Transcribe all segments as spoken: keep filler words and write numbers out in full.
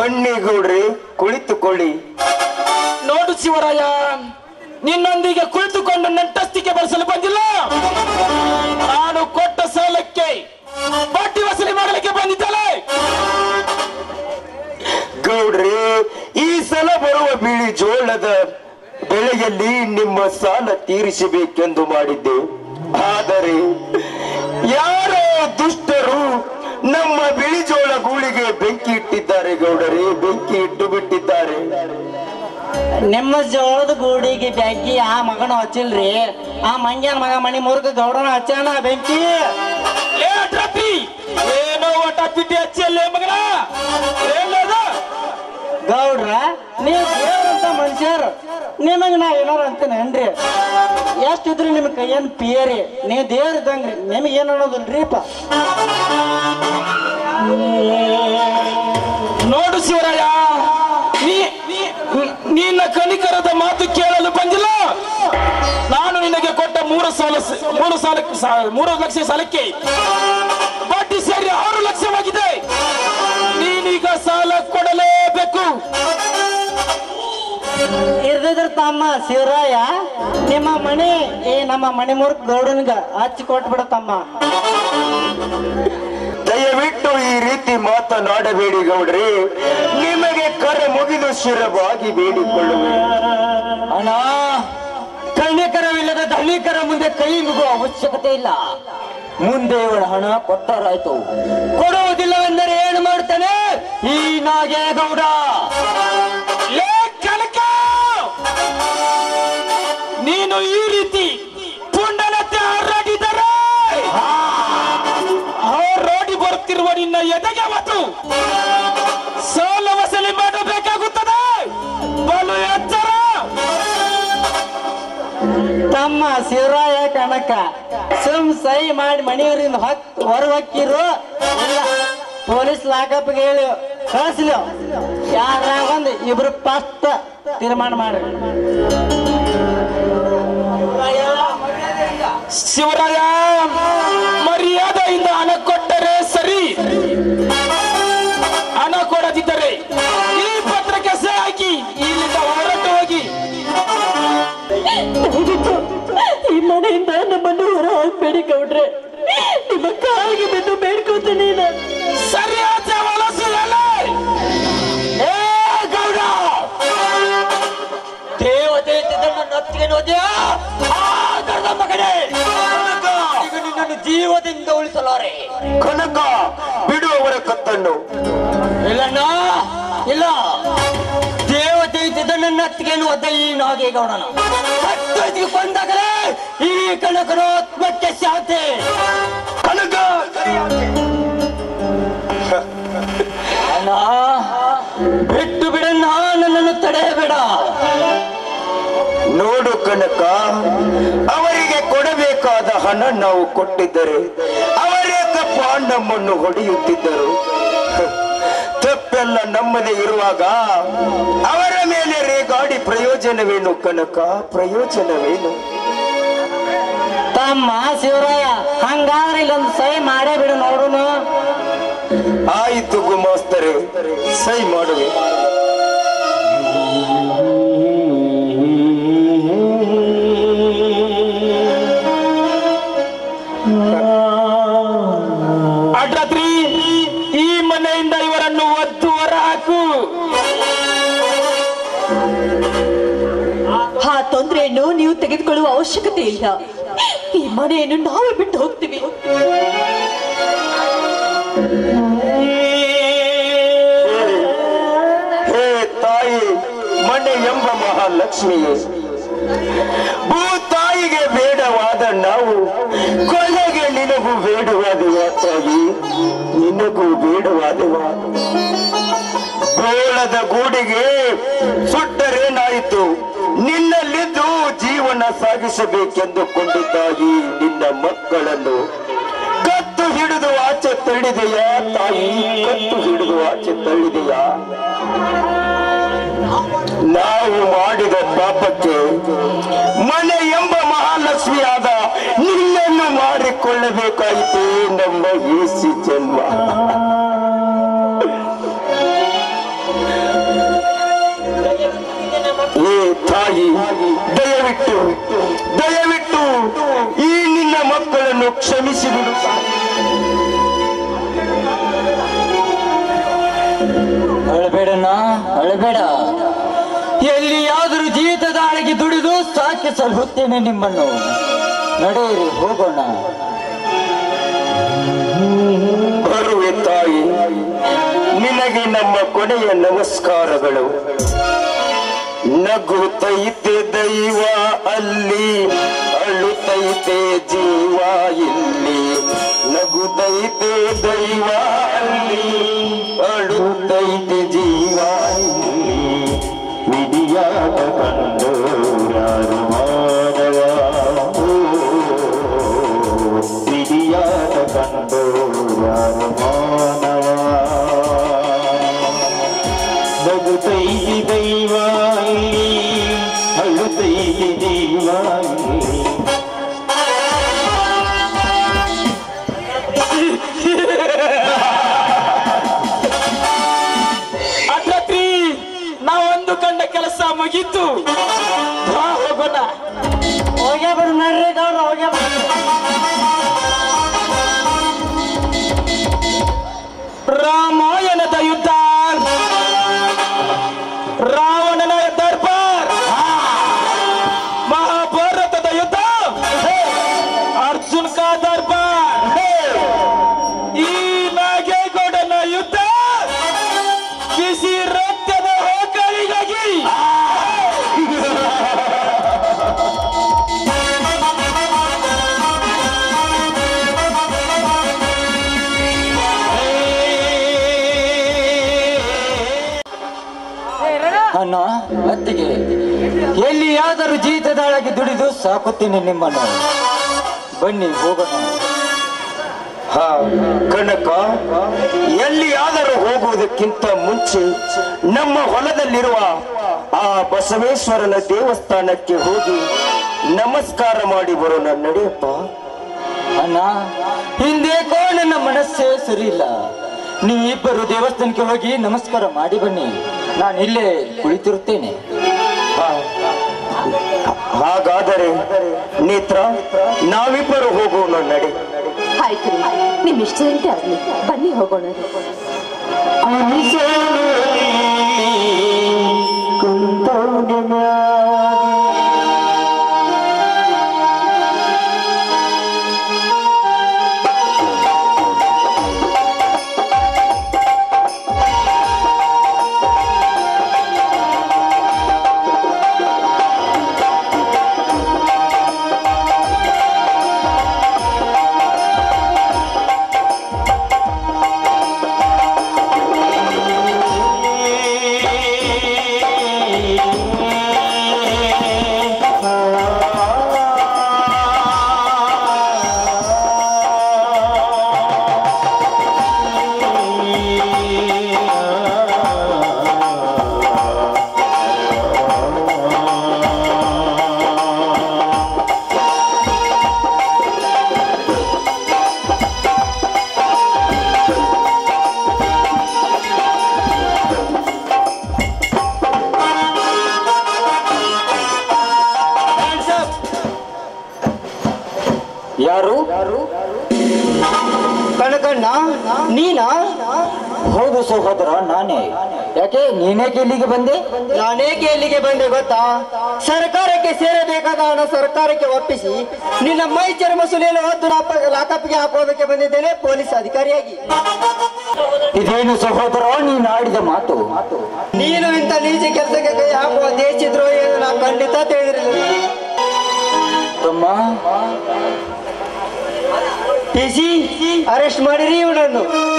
ಬನ್ನಿ ಗೌಡ್ರಿ, ಕುಳಿತುಕೊಳ್ಳಿ. ನೋಡು ಶಿವರಾಯ, ನಿನ್ನೊಂದಿಗೆ ಕುಳಿತುಕೊಂಡು ನಂಟಸ್ತಿಕೆ ಬಳಸಲು ಬಂದಿಲ್ಲ. ನಾನು ಕೊಟ್ಟ ಸಾಲಕ್ಕೆ ಬಡ್ಡಿ ವಸೂಲಿ ಮಾಡಲಿಕ್ಕೆ ಬಂದಿದ್ದಲೆ. ಗೌಡ್ರಿ, ಈ ಸಲ ಬರುವ ಬಿಳಿ ಜೋಳದ ಬೆಳೆಯಲ್ಲಿ ನಿಮ್ಮ ಸಾಲ ತೀರಿಸಬೇಕೆಂದು ಮಾಡಿದ್ದೆ. ಆದರೆ ಯಾರೋ ದುಷ್ಟರು ನಮ್ಮ ಬಿಳಿ ಜೋಳ ಗೂಳಿಗೆ ಬೆಂಕಿ ಇಟ್ಟಿದ್ದಾರೆ ಗೌಡರೇ, ಬೆಂಕಿ ಇಟ್ಟು ಬಿಟ್ಟಿದ್ದಾರೆ. ನಿಮ್ಮ ಜೋಳದ ಗೂಡಿಗೆ ಬೆಂಕಿ ಆ ಮಗನ ಹಚ್ಚಿಲ್ರಿ, ಆ ಮಂಗ್ಯನ ಮಗ ಮಣಿ ಮೂರ್ಖ ಗೌಡನ ಹಚ್ಚಾನ ಬೆಂಕಿ. ಏನೋ ಒಟ್ಟಿ ಹಚ್ಚಲ್ಲ ಮಗನ. ಗೌಡ್ರ, ನೀವು ದೇವ್ರಂತ ಮನುಷ್ಯರು, ನಿಮಗೆ ನಾ ಏನಾರ ಅಂತೇನೇನ್ರಿ? ಎಷ್ಟಿದ್ರಿ ನಿಮ್ ಕೈಯನ್ ಪಿಯರಿ, ನೀವು ದೇವ್ರ ಇದ್ದಂಗ್ರಿ, ನಿಮಗೆ ಏನ್ ಅನ್ನೋದಿಲ್ರಿಪ್ಪ. ನೋಡು ಶಿವರಾಯ, ನಿನ್ನ ಕನಿಕರದ ಮಾತು ಕೇಳಲು ಬಂದಿಲ್ಲ. ನಾನು ನಿನಗೆ ಕೊಟ್ಟ ಮೂರು ಸಾಲ ಮೂರು ಸಾಲಕ್ಕೆ ಮೂರು ಲಕ್ಷ ಸಾಲಕ್ಕೆ ಬಡ್ಡಿ ಸೇರಿ ಆರು ಲಕ್ಷವಾಗಿದೆ. ನೀನೀಗ ಸಾಲ ಕೊಡಲೇಬೇಕು. ಇರ್ದಿದ್ರ ತಮ್ಮ ಶಿವರಾಯ, ನಿಮ್ಮ ಮನೆ ಈ ನಮ್ಮ ಮಣಿಮೂರ್ಖ ಗೌಡನ್ಗ ಹಚ್ಚಿ ಕೊಟ್ಬಿಡ ತಮ್ಮ. ದಯವಿಟ್ಟು ಈ ರೀತಿ ಮಾತನಾಡಬೇಡಿ ಗೌಡ್ರಿ, ನಿಮಗೆ ಕರೆ ಮುಗಿದು ಶಿರವಾಗಿ ಬೇಡಿಕೊಳ್ಳುವೆ. ಅಣ್ಣ, ಕಣ್ಣಿಕರವಿಲ್ಲದ ಧನಿಕರ ಮುಂದೆ ಕೈ ಮುಗುವ ಅವಶ್ಯಕತೆ ಇಲ್ಲ. ಮುಂದೆ ಇವಳ ಹಣ ಕೊಟ್ಟರಾಯ್ತು, ಕೊಡುವುದಿಲ್ಲವೆಂದರೆ ಏನು ಮಾಡ್ತಾನೆ ಈ ನಾಗೇಗೌಡ? ನೀನು ಈ ರೀತಿ ಪುಂಡನತೆ ಹಾರಾಡಿದರೆ ಹಾರಾಡಿ ಬರುತ್ತಿರುವ ನಿನ್ನ ಎದೆಗೆ ಮತ್ತು ಸಾಲ ವಸೂಲಿ ಮಾಡಬೇಕಾಗುತ್ತದೆ. ಬಲು ಎಚ್ಚರ. ತಮ್ಮ ಶಿವರಾಯ ಕಣಕ ಸುಮ್ ಸೈ ಮಾಡಿ ಮನೆಯವರಿಂದ ಹೊತ್ ಹೊರಹಕ್ಕಿರು, ಇಲ್ಲ ಪೊಲೀಸ್ ಲಾಕಪ್ಗೆ ಹೇಳಿ ಕಳಿಸ್ಲಿ. ಯಾರ ಒಂದು ಇಬ್ರು ಫಸ್ಟ್ ತೀರ್ಮಾನ ಮಾಡಿ. ಶಿವರಾಯ, ಮರ್ಯಾದೆಯಿಂದ ಹಣ ಕೊಟ್ಟರೆ ಸರಿ, ಹಣ ಕೊಡದಿದ್ದರೆ ಈ ಪತ್ರಕ್ಕೆ ಸಹಿ ಹಾಕಿ ಇಲ್ಲಿಂದ ಹೊರಟು ಹೋಗಿ. ಈ ಮನೆಯಿಂದ ನಮ್ಮನ್ನು ಹೊರ ಹೋಗ್ಬೇಡಿ ಗೌಡ್ರೆ, ನಿಮ್ಮ ಕಾಲಿಗೆ ಬಿದ್ದು ಬೇಡ್ಕೊತೀನಿ. ಸರಿಯಾದ ಗೌಡ, ದೇವತೆ ನತ್ತಿಗೆ ನೋದ್ಯಾ ಮಗನೇ, ಈಗ ನಿನ್ನನ್ನು ಜೀವದಿಂದ ಉಳಿಸಲಾರೆ. ಕನಕ, ಬಿಡುವವರ ಕತ್ತನ್ನು. ಇಲ್ಲಣ್ಣ, ಇಲ್ಲ. ದೇವತೆ ನನ್ನ ಹತ್ತಿಗೆ ಒದ್ದ ಈ ನಾಗೇಗೌಡನ ಹತ್ತಿಗೆ ಬಂದಾಗಲೇ ಈ ಕನಕನ ಆತ್ಮಕ್ಕೆ ಶಾಂತಿ. ಕನಕ, ಅಣ್ಣ, ಬಿಟ್ಟು ಬಿಡಣ್ಣ, ನನ್ನನ್ನು ತಡೆಯಬೇಡ. ನೋಡು ಕನಕ, ಅವರಿಗೆ ಕೊಡಬೇಕಾದ ಹಣ ನಾವು ಕೊಟ್ಟಿದ್ದರೆ ಅವರೇಕಪ್ಪ ನಮ್ಮನ್ನು ಹೊಡೆಯುತ್ತಿದ್ದರು. ತಪ್ಪೆಲ್ಲ ನಮ್ಮದೇ ಇರುವಾಗ ಅವರ ಮೇಲೆ ರೇಗಾಡಿ ಪ್ರಯೋಜನವೇನು ಕನಕ, ಪ್ರಯೋಜನವೇನು? ತಮ್ಮ ಶಿವರಾಯ, ಹಂಗಾದ್ರೆ ಇಲ್ಲೊಂದು ಸಹಿ ಮಾಡೇ ಬಿಡು ನೋಡುನು. ಆಯಿತು ಗುಮಾಸ್ತರೆ, ಸೈ ಮಾಡುವೆ. ಅಡ್ರಾತ್ರಿ ಈ ಮನೆಯಿಂದ ಇವರನ್ನು ಒದ್ದು ಹೊರ ಹಾಕು. ಆ ತೊಂದರೆಯನ್ನು ನೀವು ತೆಗೆದುಕೊಳ್ಳುವ ಅವಶ್ಯಕತೆ ಇಲ್ಲ. ಈ ಮನೆಯನ್ನು ನಾವೇ ಬಿಟ್ಟು ಹೋಗ್ತೀವಿ. ಹೇ ತಾಯಿ, ಮನೆ ಎಂಬ ಮಹಾಲಕ್ಷ್ಮಿಯೇ, ಭೂತಾಯಿಗೆ ಬೇಡವಾದ ನಾವು ಕೊನೆಗೆ ನಿನಗೂ ಬೇಡವಾದವ ತಾಯಿ, ನಿನಗೂ ಬೇಡವಾದವ. ಗೋಳದ ಗೂಡಿಗೆ ಸುಟ್ಟರೇನಾಯಿತು, ನಿನ್ನಲ್ಲಿದ್ದು ಜೀವನ ಸಾಗಿಸಬೇಕೆಂದುಕೊಂಡಿದ್ದಾಗಿ ನಿನ್ನ ಮಕ್ಕಳನ್ನು ಕತ್ತು ಹಿಡಿದು ಆಚೆ ತಳ್ಳಿದೆಯಾ ತಾಯಿ, ಕತ್ತು ಹಿಡಿದು ಆಚೆ ತಳ್ಳಿದೆಯಾ? ನಾವು ಮಾಡಿದ ಪಾಪಕ್ಕೆ ಮನೆ ಎಂಬ ಮಹಾಲಕ್ಷ್ಮಿಯಾದ ನಿನ್ನನ್ನು ಮಾಡಿಕೊಳ್ಳಬೇಕಾಯಿತು ನಮ್ಮ ಈಸಿ ಜನ್ಮ. ಅಳಬೇಡಣ್ಣ, ಅಳಬೇಡ. ಎಲ್ಲಿಯಾದರೂ ಜೀವಿತದ ಆಳಗೆ ದುಡಿದು ಸಾಕಿಸಲು ಹೊತ್ತೇನೆ ನಿಮ್ಮನ್ನು. ನಡೆಯಿರಿ, ಹೋಗೋಣ. ಬರುವೆ ತಾಯಿ, ನಿನಗೆ ನಮ್ಮ ಕೊನೆಯ ನಮಸ್ಕಾರಗಳು. ನಗುತ್ತೈತೆ ದೈವ ಅಲ್ಲಿ, ಅಳುತ್ತೈತೆ ಜೀವ ಇಲ್ಲಿ. ನಗುತ್ತೈತೆ ದೈವ ಅಲ್ಲಿ, ಅಳುತ್ತೈತೆ ಜೀವ ಇಲ್ಲಿ. ವಿಧಿಯಾದ ಕಂಡು ಯಾರು ಮಾನವ, ವಿಧಿಯಾದ ಕಂಡು ಯಾರು ಮಾನವ. ನಗುತ್ತೈತೆ ದೈವ ಇಲ್ಲಿ, ಅಳುತ್ತೈತೆ ಜೀವ ಇಲ್ಲಿ. ಅಟ್ಲತ್ರಿ, ನಾವೊಂದು ಕಂಡ ಕೆಲಸ ಮುಗೀತು. ಬಾ, ಹೋಗೋಣ. ಹೋಗ್ಯಾ ಬರು ನಡ್ರಿ ಗೌಡ್ರ, ಹೋಗ್ಯಾ ಬರು. ರಾಮಾಯಣದ ಯುದ್ಧ, ರಾವಣನ ದರ್ಬಾರ್, ಮಹಾಭಾರತದ ಯುದ್ಧ, ಅರ್ಜುನ್ ಕಾ ದರ್ಬಾರ್, ಈ ನಾಗೇಗೌಡನ ಯುದ್ಧ, ಬಿಸಿ ರಕ್ತದ ಹೋಕಳಿಗಾಗಿ. ಅಣ್ಣ, ಅತ್ತಿಗೆ, ಎಲ್ಲಿಯಾದರೂ ಜೀತದಾಳಾಗಿ ದುಡಿದು ಸಾಕುತ್ತೇನೆ ನಿಮ್ಮನ್ನು. ಬನ್ನಿ, ಹೋಗೋಣ. ಹಾ ಕನಕ, ಎಲ್ಲಿಯಾದರೂ ಹೋಗುವುದಕ್ಕಿಂತ ಮುಂಚೆ ನಮ್ಮ ಹೊಲದಲ್ಲಿರುವ ಆ ಬಸವೇಶ್ವರನ ದೇವಸ್ಥಾನಕ್ಕೆ ಹೋಗಿ ನಮಸ್ಕಾರ ಮಾಡಿ ಬರೋಣ. ನಡೆಯಪ್ಪ. ಅಣ್ಣ, ಹಿಂದೇಕೋ ನನ್ನ ಮನಸ್ಸೇ ಸರಿ ಇಲ್ಲ. ನೀವಿಬ್ಬರು ದೇವಸ್ಥಾನಕ್ಕೆ ಹೋಗಿ ನಮಸ್ಕಾರ ಮಾಡಿ ಬನ್ನಿ. ನಾನು ಇಲ್ಲೇ ಕುಳಿತಿರುತ್ತೇನೆ. ಹಾ, ಹಾಗಾದರೆ ನೇತ್ರ, ನಾವಿಬ್ಬರು ಹೋಗೋಣ. ನಡೆ. ಆಯ್ತು ರೀ, ನಿಮ್ ಇಷ್ಟದಂತೆ ಆಗ್ಲಿ. ಬನ್ನಿ, ಹೋಗೋಣ. ಯಾರು? ಕಣಕಣ್ಣ, ನೀನಾ? ಹೌದು ಸಹೋದರ, ನಾನೇ. ಯಾಕೆ, ನೀನೇಕೆ ಇಲ್ಲಿಗೆ ಬಂದೆ? ನಾನೇಕೆ ಇಲ್ಲಿಗೆ ಬಂದೆ ಗೊತ್ತಾ? ಸರ್ಕಾರಕ್ಕೆ ಸೇರಬೇಕಾದ ಹಣ ಸರ್ಕಾರಕ್ಕೆ ಒಪ್ಪಿಸಿ ನಿನ್ನ ಮೈ ಚರ್ಮ ಸುಲಿಯಲು ಹೊತ್ತು ಲಾಕಪ್ಗೆ ಹಾಕೋದಕ್ಕೆ ಬಂದಿದ್ದೇನೆ, ಪೊಲೀಸ್ ಅಧಿಕಾರಿಯಾಗಿ. ಇದೇನು ಸಹೋದರ ನೀನು ಆಡಿದ ಮಾತು? ನೀನು ಇಂಥ ನೀಚ ಕೆಲಸಕ್ಕೆ ಕೈ ಹಾಕುವ ದೇಶದ್ರೋಹಿ ಎಂದು ನಾನು ಖಂಡಿತ ತಿಳಿದಿರಲಿಲ್ಲ. ತಮ್ಮ, ಟಿಸಿ ಅರೆಸ್ಟ್ ಮಾಡಿರಿ ಇವನನ್ನು.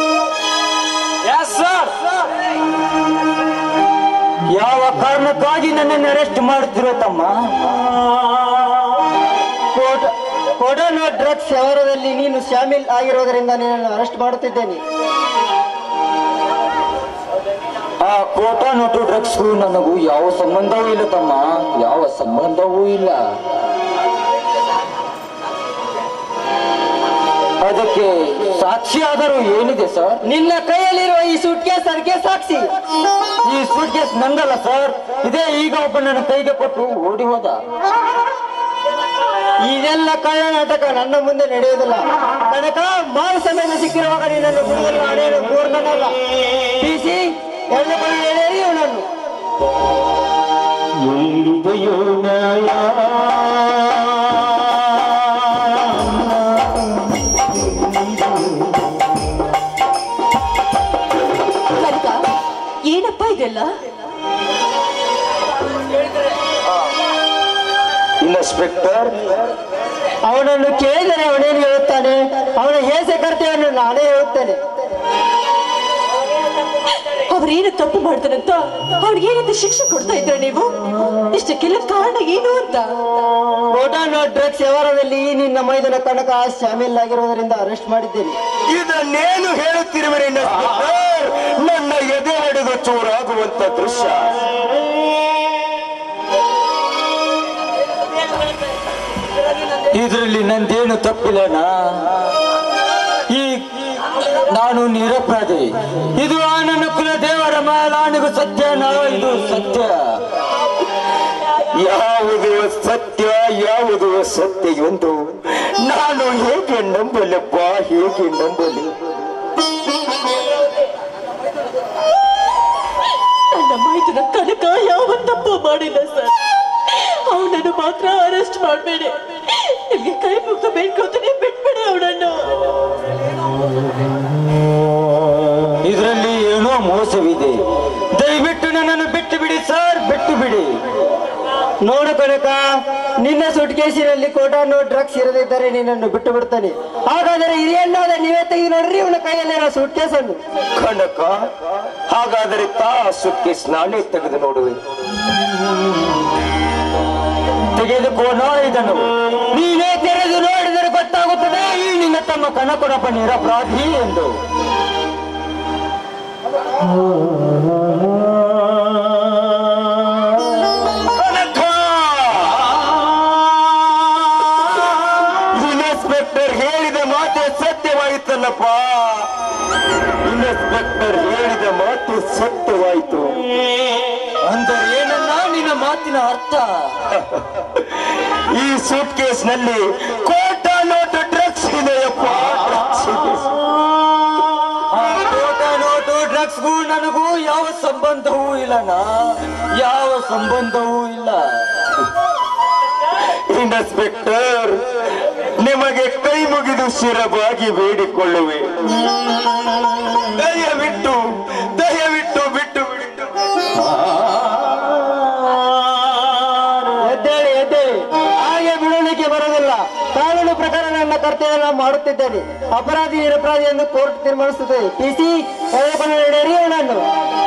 ಯಾವ ಕಾರಣಕ್ಕಾಗಿ ನನ್ನನ್ನು ಅರೆಸ್ಟ್ ಮಾಡುತ್ತಿರೋ ತಮ್ಮ? ಕೊಡೋನ ಡ್ರಗ್ಸ್ ವ್ಯವಹಾರದಲ್ಲಿ ನೀನು ಶಾಮೀಲ್ ಆಗಿರೋದರಿಂದ ನಿನ್ನನ್ನು ಅರೆಸ್ಟ್ ಮಾಡುತ್ತಿದ್ದೇನೆ. ಆ ಕೋಟಾ ನೋಟು ಡ್ರಗ್ಸ್ಗೂ ನನಗೂ ಯಾವ ಸಂಬಂಧವೂ ಇಲ್ಲ ತಮ್ಮ, ಯಾವ ಸಂಬಂಧವೂ ಇಲ್ಲ. ಅದಕ್ಕೆ ಸಾಕ್ಷಿ ಆದರೂ ಏನಿದೆ ಸರ್? ನಿನ್ನ ಕೈಯಲ್ಲಿರುವ ಈ ಸೂಟ್ ಕೇಸ್ ಅದಕ್ಕೆ ಸಾಕ್ಷಿ. ಈ ಸೂಟ್ ಕೇಸ್ ನಂದಲ್ಲ ಸರ್, ಇದೇ ಈಗ ಒಬ್ಬ ನನ್ನ ಕೈಗೆ ಕೊಟ್ಟು ಓಡಿ ಹೋದ. ಇದೆಲ್ಲ ಕಳ್ಳ ನಾಟಕ ನನ್ನ ಮುಂದೆ ನಡೆಯುವುದಿಲ್ಲ. ಕನಕ ಮಾರು ಸಮಯದ ಸಿಕ್ಕಿರುವಾಗ ನಿನ್ನನ್ನು ಬಿಡುವುದಿಲ್ಲ. ಅನೇನು ಗೋರ್ನಲ್ಲ. ಟಿಸಿ ಎಳ್ಳುಕೊಂಡು ಎಳೆಯರಿ ಅವನನ್ನು. ಎಲ್ಲಿದೆಯೋ ನ್ಯಾಯ ಕನಕ, ಏನಪ್ಪ ಇದೆಲ್ಲ? ಇನ್ಸ್ಪೆಕ್ಟರ್, ಅವನನ್ನು ಕೇಳಿದರೆ ಅವನೇನು ಹೇಳುತ್ತಾನೆ? ಅವನ ಹೇಸೆ ಕರ್ತವ್ಯವನ್ನು ನಾನೇ ಹೇಳುತ್ತೇನೆ. ಅವ್ರೇನು ತಪ್ಪು ಮಾಡ್ತಾರಂತ ಅವ್ರಿಗೇನಂತ ಶಿಕ್ಷೆ ಕೊಡ್ತಾ ಇದ್ರ ನೀವು? ಇಷ್ಟಕ್ಕೆಲ್ಲ ಕಾರಣ ಏನು ಅಂತ? ಕೋಟಾನೋ ಡ್ರಗ್ಸ್ ವ್ಯವಹಾರದಲ್ಲಿ ನಿನ್ನ ಮೈದನ ಕನಕ ಶಾಮೀಲ್ ಆಗಿರುವುದರಿಂದ ಅರೆಸ್ಟ್ ಮಾಡಿದ್ದೇನೆ. ಇದನ್ನೇನು ಹೇಳುತ್ತಿರುವರೆ ಇನ್ಸ್ಪೆಕ್ಟರ್? ನನ್ನ ಎದೆ ಹಿಡಿದು ಚೂರಾಗುವಂತ ದೃಶ್ಯ. ಇದರಲ್ಲಿ ನಂದೇನು ತಪ್ಪಿಲ್ಲಣ್ಣ. ಈ ನಾನು ನಿರಪರಾಧಿ. ಇದು ಆ ನನ್ನ ಕುಲ ದೇವರ ಮೇಲಾಣಿಗೂ ಸತ್ಯನ. ಇದು ಸತ್ಯ. ಯಾವುದು ಸತ್ಯ ಯಾವುದು ಸತ್ಯ ಎಂದು ನಾನು ಹೇಗೆ ನಂಬಲಪ್ಪ, ಹೇಗೆ ನಂಬಲಿ? ನನ್ನ ಮೈದುನ ಕನಕ ಯಾವ ತಪ್ಪು ಮಾಡಿಲ್ಲ ಸರ್. ಅವನನ್ನು ಮಾತ್ರ ಅರೆಸ್ಟ್ ಮಾಡಬೇಡಿ. ನಿಮ್ಗೆ ಕೈ ಮುಗ್ದು ಬೇಡ್ಕೊತೀನಿ, ಬಿಟ್ಬಿಡಿ ಅವನನ್ನು. ಇದರಲ್ಲಿ ಏನೋ ಮೋಸವಿದೆ. ದಯವಿಟ್ಟು ನನ್ನನ್ನು ಬಿಟ್ಟು ಬಿಡಿ ಸರ್, ಬಿಟ್ಟು ಬಿಡಿ. ನೋಡು ಕನಕ, ನಿನ್ನ ಸುಟ್ಕೇಸಿನಲ್ಲಿ ಕೋಟಾನೋ ಡ್ರಗ್ಸ್ ಇರದಿದ್ದರೆ ನಿನ್ನನ್ನು ಬಿಟ್ಟು ಬಿಡ್ತಾನೆ. ಹಾಗಾದರೆ ಇದೇನಾದ ನೀವೇ ತೆಗೆದು ನೋಡ್ರಿ ಇವನ ಕೈಯಲ್ಲಿರೋ ಸುಟ್ಕೇಸನ್ನು. ಕನಕ, ಹಾಗಾದರೆ ತಾ ಸುಟ್ಕೇಸ್ ನಾನೇ ತೆಗೆದು ನೋಡುವೆ. ತೆಗೆದುಕೊಂಡು ಇದನ್ನು ನೀನೇ ತೆರೆದು ನೋಡಿದರೆ ಗೊತ್ತಾಗುತ್ತದೆ ಈ ನಿನ್ನ ತಮ್ಮ ಕನಕನೊಬ್ಬ ನಿರಪರಾಧಿ ಎಂದು. ಇನ್ಸ್ಪೆಕ್ಟರ್ ಹೇಳಿದ ಮಾತೆ ಸತ್ಯವಾಯಿತಲ್ಲಪ್ಪ. ಇನ್ಸ್ಪೆಕ್ಟರ್ ಹೇಳಿದ ಮಾತು ಸತ್ಯವಾಯಿತು. ಅಂದರೆ ಏನನ್ನ ನಿನ್ನ ಮಾತಿನ ಅರ್ಥ? ಈ ಸೂಟ್ ಕೇಸ್ ನಲ್ಲಿ ಕೋಟ ನೋಟು ಡ್ರಗ್ಸ್ ಇದೆಯಪ್ಪ. ಕೋಟ ನೋಟು ಡ್ರಗ್ಸ್ಗೂ ನನಗೂ ಯಾವ ಸಂಬಂಧವೂ ಇಲ್ಲಣ್ಣ, ಯಾವ ಸಂಬಂಧವೂ ಇಲ್ಲ. ಇನ್ಸ್ಪೆಕ್ಟರ್, ನಿಮಗೆ ಕೈ ಮುಗಿದು ಶಿರಬಾಗಿ ಬೇಡಿಕೊಳ್ಳುವೆ. ದಯವಿಟ್ಟು ದಯವಿಟ್ಟು ಬಿಟ್ಟು ಬಿಡಿ. ಎದ್ದೇಳಿ ಎದ್ದೇಳಿ, ಹಾಗೆ ಬಿಡಲಿಕ್ಕೆ ಬರೋದಿಲ್ಲ. ಕಾನೂನು ಪ್ರಕಾರ ನನ್ನ ಕರ್ತವ್ಯ ಮಾಡುತ್ತಿದ್ದೇನೆ. ಅಪರಾಧಿ ನಿರಪರಾಧಿ ಎಂದು ಕೋರ್ಟ್ ತೀರ್ಮಾನಿಸುತ್ತದೆ. ಪಿ ಸಿ ಎಳೆದುಕೊಂಡು ನಡೆಯಿರಿ ಅವನನ್ನು.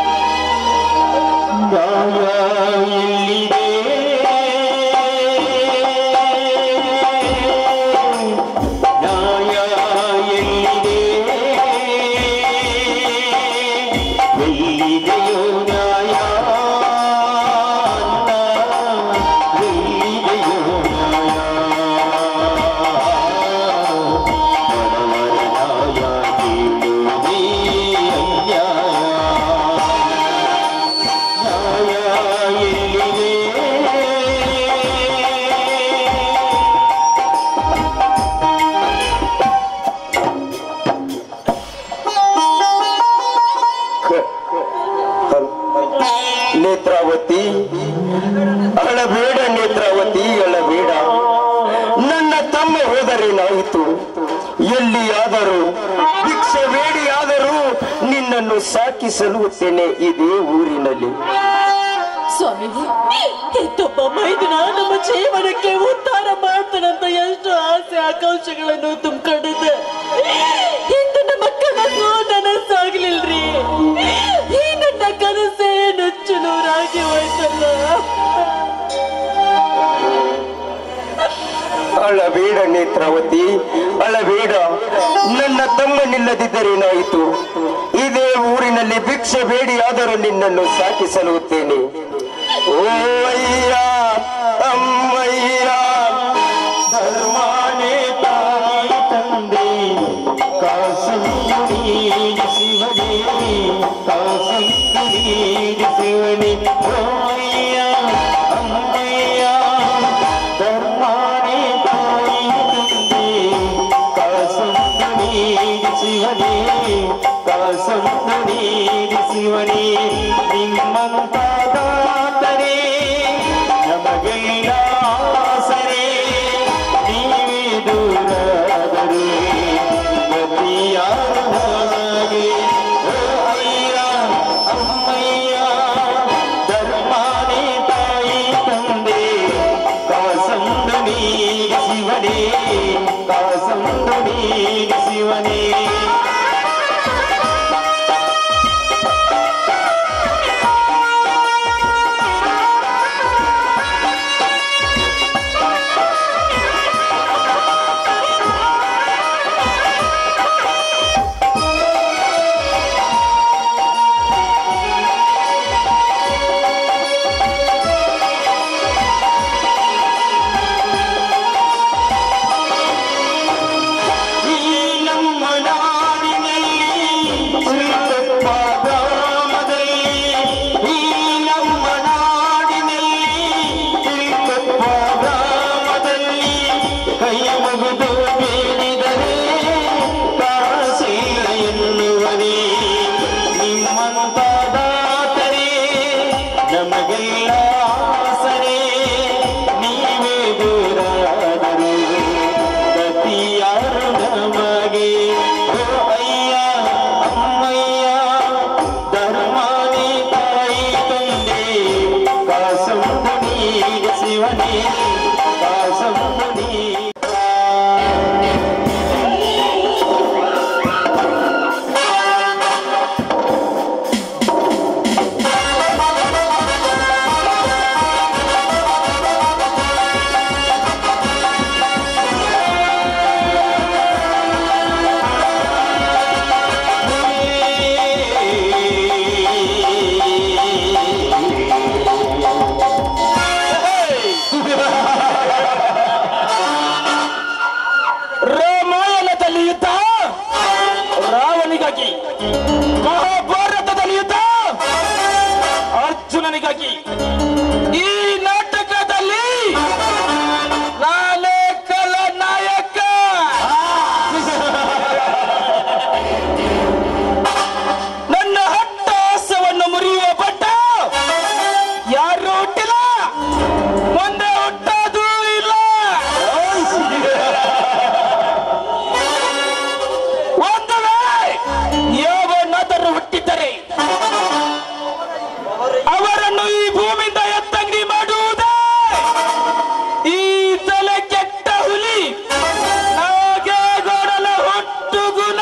ನೇತ್ರಾವತಿ, ಅಳಬೇಡ ನೇತ್ರಾವತಿ, ಅಳಬೇಡ. ನನ್ನ ತಮ್ಮ ಹೋದರೇನಾಯಿತು? ಎಲ್ಲಿಯಾದರೂ ಭಿಕ್ಷೆ ಬೇಡಿಯಾದರೂ ನಿನ್ನನ್ನು ಸಾಕಿ ಸಲುಹುತ್ತೇನೆ ಇದೇ ಊರಿನಲ್ಲಿ. ಸ್ವಾಮಿ, ಹೆತ್ತೊಬ್ಬ ಮೈದುನ ನಮ್ಮ ಜೀವನಕ್ಕೆ ಉದ್ಧಾರ ಮಾಡ್ತಾನಂತ ಎಷ್ಟು ಆಸೆ ಆಕಾಂಕ್ಷೆಗಳನ್ನು ತುಂಬಿಕೊಂಡಿದ್ದೆ. ಇಂದು ನಮ್ಮ ಕನಸು ನನಸಾಗ್ಲಿಲ್ರಿ. ಈ ನನ್ನ ಕನಸೇ ನುಚ್ಚು ನೂರಾಗಿ ಹೋಯ್ತಲ್ಲ. ಅಳಬೇಡ ನೇತ್ರಾವತಿ, ಅಳಬೇಡ. ನನ್ನ ತಮ್ಮನಿಲ್ಲದಿದ್ದರೇನಾಯಿತು? ಇದೇ ಊರಿನಲ್ಲಿ ಭಿಕ್ಷೆ ಬೇಡಿಯಾದರೂ ನಿನ್ನನ್ನು ಸಾಕಿ ಸಲುಹುತ್ತೇನೆ. ಓ ಅಯ್ಯ, ಅಮ್ಮಯ್ಯ, ಧರ್ಮಾನೇ ತಾಯಿ ತಂದೆ, ಕಾಸಂತುಡಿ ಶಿವನೇ, ಕಾಸಂತುಡಿ ಶಿವನೇ. ಓ ಅಯ್ಯ, ಅಮ್ಮಯ್ಯ, ಧರ್ಮಾನೇ ತಾಯಿ ತಂದೆ, ಕಾಸಂತುಡಿ ಶಿವನೇ, ಕಾಸಂತುಡಿ ಶಿವನೇ. ಜಗದಾತರೇ ನಮಗೆಲ್ಲ ಆಸರೆ ನೀವೇ ಬೇರಾದರು ಗತಿಯಾರು ನಮಗೆ ಓ ಅಯ್ಯ ಅಮ್ಮಯ್ಯ ಧರ್ಮಾನಿ ತಾಯಿ ತಂದೆ ಕಾಸಂಬು ನೀಗ ಶಿವನೇ ಕಾಸಂಬು ನೀ ರಾಮಾಯಣದಲ್ಲಿ ಯುದ್ಧ ರಾವಣಿಗಾಗಿ, ಮಹಾಭಾರತದಲ್ಲಿ ಯುದ್ಧ ಅರ್ಜುನನಿಗಾಗಿ, ಈ ನಾಟಕದಲ್ಲಿ ನಾನೇ ಖಳನಾಯಕ. ನನ್ನ ಹಟ್ಟಹಾಸವನ್ನು ಮುರಿಯುವ ಬಟ್ಟ ಯಾರು ಹುಟ್ಟಿಲ್ಲ, ಮುಂದೆ ಹುಟ್ಟೋದೂ ಇಲ್ಲ. ಒಂದು ವೇಳೆ ಯಾವನಾದರೂ ಹುಟ್ಟಿದ್ದರೆ ಅವರನ್ನು ಈ ಭೂಮಿಯಿಂದ ಎತ್ತಂಗಡಿ ಮಾಡುವುದೇ ಈ ತಲೆ ಕೆಟ್ಟ ಹುಲಿ ನಾಗೇಗೌಡನ ಹುಟ್ಟು ಗುಣ.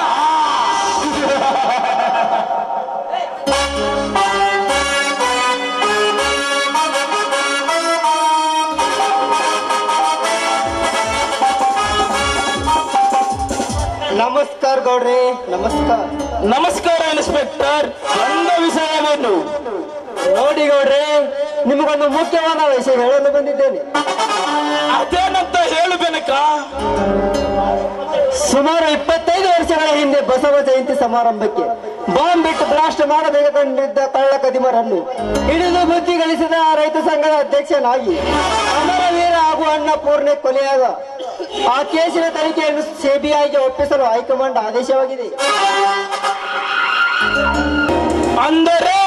ನಮಸ್ಕಾರ ಗೌಡ್ರಿ, ನಮಸ್ಕಾರ. ನಮಸ್ಕಾರ ಇನ್ಸ್ಪೆಕ್ಟರ್. ನನ್ನ ವಿಷಯವೇನು? ನೋಡಿ ಗೌಡ್ರಿ, ನಿಮಗೊಂದು ಮುಖ್ಯವಾದ ವಿಷಯ ಹೇಳಲು ಬಂದಿದ್ದೇನೆ. ಅದೇನಂತ ಹೇಳಬೇಕ? ಸುಮಾರು ಇಪ್ಪತ್ತೈದು ವರ್ಷಗಳ ಹಿಂದೆ ಬಸವ ಜಯಂತಿ ಸಮಾರಂಭಕ್ಕೆ ಬಾಂಬ್ ಬಿಟ್ಟು ಬ್ಲಾಸ್ಟ್ ಮಾಡಬೇಕಂಡಿದ್ದ ಕಳ್ಳ ಕದಿಮರನ್ನು ಹಿಡಿದು ಬುದ್ಧಿ ಗಳಿಸಿದ ರೈತ ಸಂಘದ ಅಧ್ಯಕ್ಷನಾಗಿ ಅಮರವೀರ ಹಾಗೂ ಅಣ್ಣ ಪೂರ್ಣೆ ಕೊಲೆಯಾದ ಆ ಕೇಸಿನ ತನಿಖೆಯನ್ನು ಸಿಬಿಐಗೆ ಒಪ್ಪಿಸಲು ಹೈಕಮಾಂಡ್ ಆದೇಶವಾಗಿದೆ. ಅಂದರೆ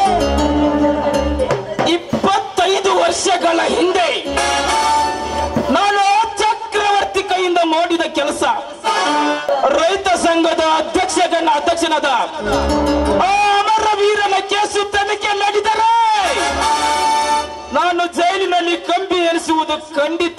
ಇಪ್ಪತ್ತೈದು ವರ್ಷಗಳ ಹಿಂದೆ ನಾನು ಚಕ್ರವರ್ತಿ ಕೈಯಿಂದ ಮಾಡಿದ ಕೆಲಸ, ರೈತ ಸಂಘದ ಅಧ್ಯಕ್ಷಗನ ಅಧ್ಯಕ್ಷನಾದ ಆ ಅಮರವೀರನ ಕೇಸು ತನಿಖೆ ನಡೆದರೆ ನಾನು ಜೈಲಿನಲ್ಲಿ ಕಂಬಿ ಎನಿಸುವುದು ಖಂಡಿತ.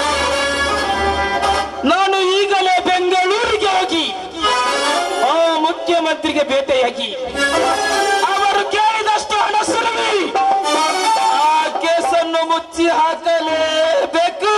ನಾನು ಈಗಲೇ ಬೆಂಗಳೂರಿಗೆ ಹೋಗಿ ಆ ಮುಖ್ಯಮಂತ್ರಿಗೆ ಭೇಟಿಯಾಗಿ ಅವರು ಕೇಳಿದಷ್ಟು ಹಣ ಸುಲಭಿ ಆ ಕೇಸನ್ನು ಮುಚ್ಚಿ ಹಾಕಲೇಬೇಕು.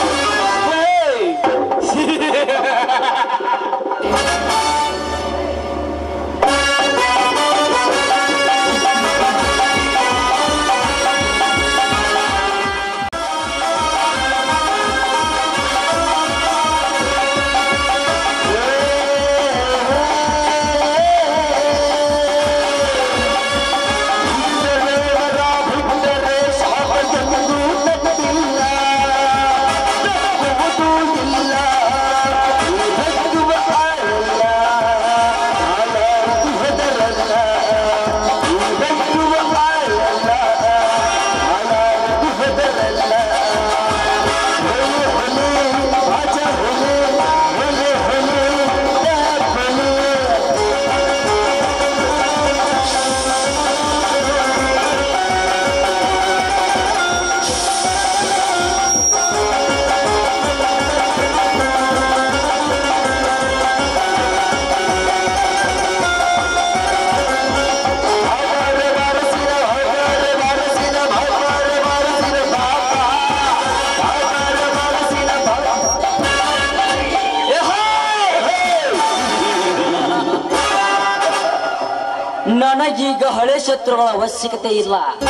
ನನಗೀಗ ಹಳೆ ಶತ್ರುಗಳ ಅವಶ್ಯಕತೆ ಇಲ್ಲ.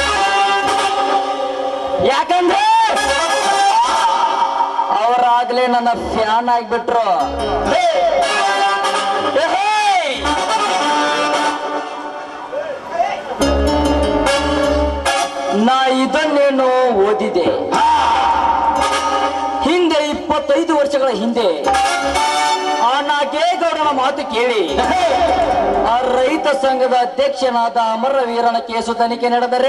ಯಾಕಂದ್ರೆ ಅವರಾಗ್ಲೇ ನನ್ನ ಫ್ಯಾನ್ ಆಗ್ಬಿಟ್ರು. ನಾ ಇದನ್ನೇನು ಓದಿದೆ. ಹಿಂದೆ ಇಪ್ಪತ್ತೈದು ವರ್ಷಗಳ ಹಿಂದೆ ಆ ನಾಲ್ಕು ನಾಗೇಗೌಡನ ಮಾತು ಕೇಳಿ ಆ ರೈತ ಸಂಘದ ಅಧ್ಯಕ್ಷನಾದ ಅಮರವೀರನ ಕೇಸು ತನಿಖೆ ನಡೆದರೆ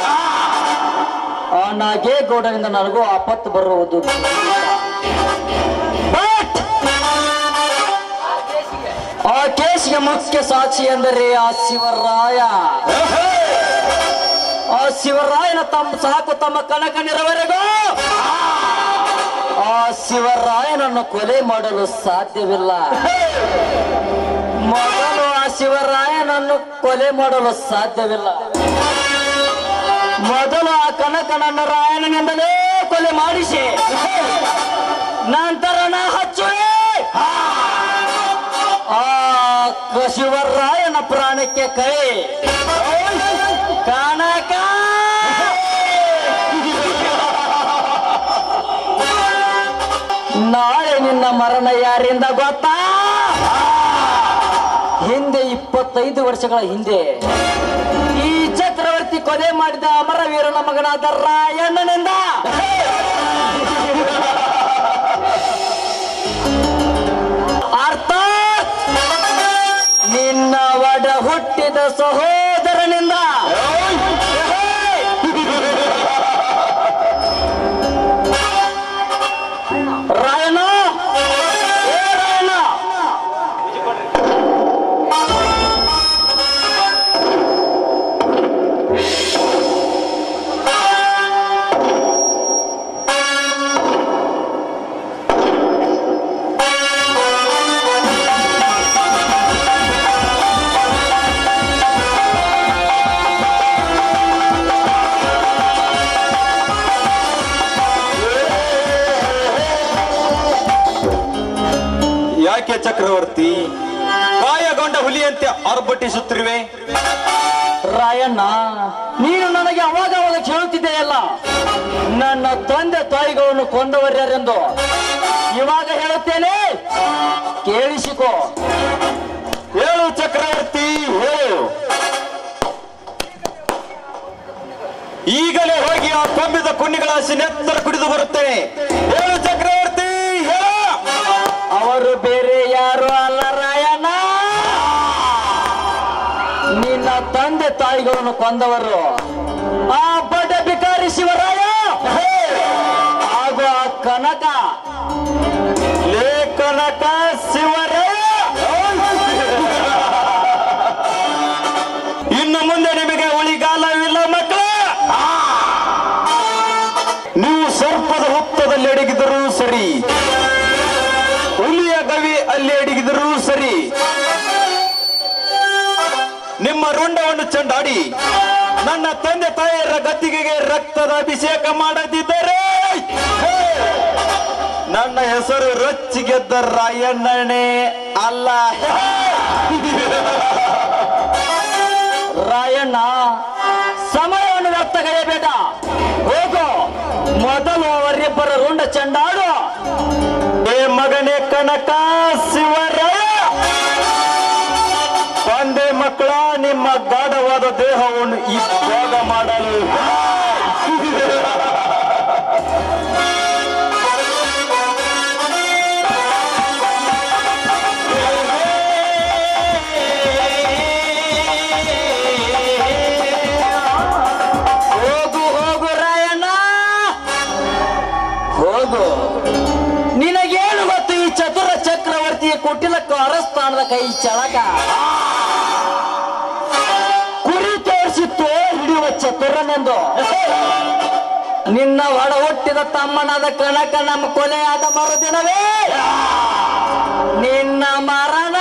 ಆ ನಾಗೇಗೌಡನಿಂದ ನನಗೂ ಆಪತ್ತು ಬರುವುದು. ಬಟ್ ಆ ಕೇಸಿಗೆ ಮುಖ್ಯ ಸಾಕ್ಷಿ ಎಂದರೆ ಆ ಶಿವರಾಯ. ಆ ಶಿವರಾಯನ ತಮ್ಮ ಸಾಕು ತಮ್ಮ ಕನಕ ನೆರವೇರೆಗೂ ಆ ಶಿವರಾಯನನ್ನು ಕೊಲೆ ಮಾಡಲು ಸಾಧ್ಯವಿಲ್ಲ. ಮೊದಲು ಆ ಶಿವರಾಯನನ್ನು ಕೊಲೆ ಮಾಡಲು ಸಾಧ್ಯವಿಲ್ಲ. ಮೊದಲು ಆ ಕನಕನನ್ನು ರಾಯಣನಿಂದಲೇ ಕೊಲೆ ಮಾಡಿಸಿ ನಂತರ ನಾ ಹಚ್ಚುವೆ ಆ ಶಿವರಾಯನ ಪ್ರಾಣಕ್ಕೆ ಕೈ. ಕನಕ ನಾಳೆ ನಿನ್ನ ಮರಣ ಯಾರಿಂದ ಗೊತ್ತಾ? ಹಿಂದೆ ಇಪ್ಪತ್ತೈದು ವರ್ಷಗಳ ಹಿಂದೆ ಈ ಚಕ್ರವರ್ತಿ ಕೊಲೆ ಮಾಡಿದ ಅಮರವೀರನ ಮಗನಾದ ರಾಯಣ್ಣನಿಂದ. ಅರ್ಥಾತ್ ನಿನ್ನ ಒಡ ಹುಟ್ಟಿದ ಸಹೋದರನಿಂದ. ರಾಯಣ್ಣ, ಏ ರಾಯಣ್ಣ, ಯಾಕೆ ಚಕ್ರವರ್ತಿ ಗಾಯಗೊಂಡ ಹುಲಿಯಂತೆ ಆರ್ಭಟಿಸುತ್ತಿರುವೆ? ರಾಯಣ್ಣ, ನೀನು ನನಗೆ ಅವಾಗ ಅವಾಗ ಕೇಳುತ್ತಿದ್ದೆಯಲ್ಲ ನನ್ನ ತಂದೆ ತಾಯಿಗಳನ್ನು ಕೊಂದವರ್ಯಾರೆಂದು. ಇವಾಗ ಹೇಳುತ್ತೇನೆ, ಕೇಳಿಸಿಕೋ. ಹೇಳು ಚಕ್ರವರ್ತಿ, ಹೇಳು. ಈಗಲೇ ಹೋಗಿ ಆ ಕೊಂಬಿದ ಕುಣ್ಣಿಗಳ ಹಸಿ ನೆತ್ತರ ಕುಡಿದು ಬರುತ್ತೇನೆ. ಹೇಳು ಚಕ್ರವರ್ತಿ, ಹೇಳು. ಅವರು ಬೇರೆ ಯಾರು ಅಲ್ಲ ರಾಯಣ್ಣ, ನಿನ್ನ ತಂದೆ ತಾಯಿಗಳನ್ನು ಕೊಂದವರು ಆ ಬಡ ಬಿಕಾರಿ ಶಿವರಾಯ ಹಾಗೂ ಆ ಕನಕ. ಲೇ ಕನಕ ಶಿವರಾಯ, ಇನ್ನು ಮುಂದೆ ನಿಮಗೆ ಉಳಿಗಾಲವಿಲ್ಲ ಮಕ್ಕಳ. ನೀವು ಸರ್ಪದ ಹುತ್ತದಲ್ಲಿ ಅಡಗಿದರೂ ಸರಿ, ಹುಲಿಯ ಗವಿ ಅಲ್ಲಿ ಅಡಗಿದರೂ ಸರಿ, ನಿಮ್ಮ ರುಂಡವನ್ನು ಚೆಂಡಾಡಿ ನನ್ನ ತಂದೆ ತಾಯಿಯರ ಗದ್ದಿಗೆಗೆ ರಕ್ತದ ಅಭಿಷೇಕ ಮಾಡದಿದ್ದರೆ ನನ್ನ ಹೆಸರು ರೊಚ್ಚಿಗೆದ್ದ ರಾಯಣ್ಣನೇ ಅಲ್ಲ. ರಾಯಣ್ಣ, ಸಮಯವನ್ನು ವ್ಯರ್ಥ ಕಳೆಯಬೇಡ. ಹೋಗೋ, ಮೊದಲು ಅವರಿಬ್ಬರ ರುಂಡ ಚೆಂಡಾಡು. ಏ ಮಗನೇ ಕನಕ ಶಿವರಾಯ, ತಂದೆ ಮಕ್ಕಳ ನಿಮ್ಮ ಗಾಢವಾದ ದೇಹವನ್ನು ಇವಾಗ ಮಾಡಲು ಹೋಗು ಹೋಗು ರಾಯಣ್ಣ, ಹೋಗು. ನಿನಗೇನು ಗೊತ್ತು ಈ ಚತುರ ಚಕ್ರವರ್ತಿಯ ಕುಟಿಲ ಕಾರಸ್ಥಾನದ ಕೈ ಚಳಕ? ಕುರಿ ತೋರಿಸಿತ್ತು ಹಿಡಿಯುವ ಚತುರನೆಂದು. ನಿನ್ನ ಒಡ ಹುಟ್ಟಿದ ತಮ್ಮನಾದ ಕನಕ ನಮ್ಮ ಕೊಲೆಯಾದ ಮರುದಿನವೇ ನಿನ್ನ ಮರಣ.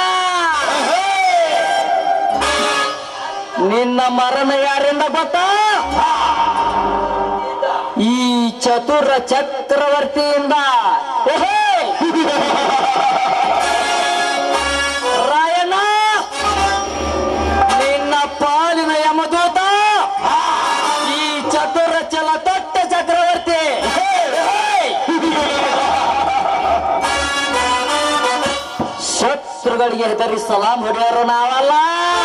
ನಿನ್ನ ಮರಣ ಯಾರಿಂದ ಗೊತ್ತಾ? ಈ ಚತುರ ಚಕ್ರವರ್ತಿಯಿಂದ. ರಾಯಣ್ಣ, ನಿನ್ನ ಪಾಲಿನ ಯಮದೂತ ಈ ಚತುರ ಚಲ ತೊಟ್ಟ ಚಕ್ರವರ್ತಿ. ಶತ್ರುಗಳಿಗೆ ಹೆದರಿ ಸಲಾಂ ಹೊಡೆಯರು ನಾವಲ್ಲ.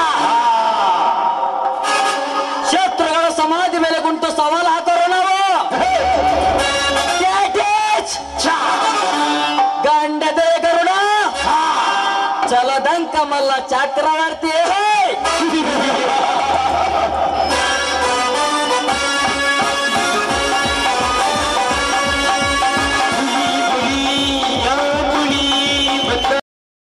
ಶತ್ರುಗಳ ಸಮಾಧಿ ಮೇಲೆ ಕುಂತು ಸವಾಲು ಹಾಕೋರು ನಾವು. ಗಂಡದೆ ಗರುಡ ಮಲ್ಲ ಚಕ್ರವರ್ತಿ